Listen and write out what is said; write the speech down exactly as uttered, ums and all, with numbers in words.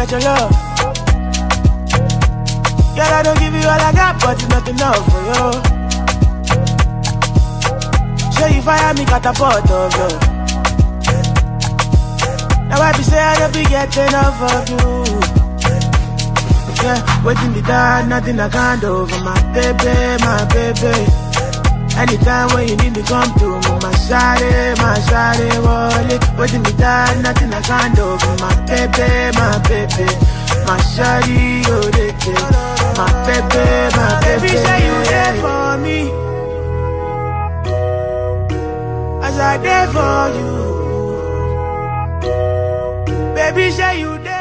get your love. Girl, I don't give you all I got, but it's not enough for you. Show you fire me, catapult of love. Now I be say I don't be getting enough of you. Yeah, waiting me down, nothing I can't do for my baby, my baby. Anytime when you need me, come through. My shawty, my shawty, wallet. Waiting me down, nothing I can't do for my baby, my baby. My shawty, oh, they take. My baby, my baby. Say you there for me, as I there for you. Baby, say you there.